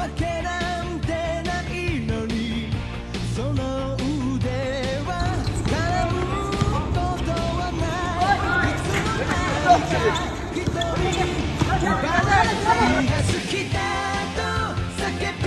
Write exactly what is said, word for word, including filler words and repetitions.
わけなんてないのにその腕は絡むことはないいつもなんか一人茨城が好きだと叫ぶ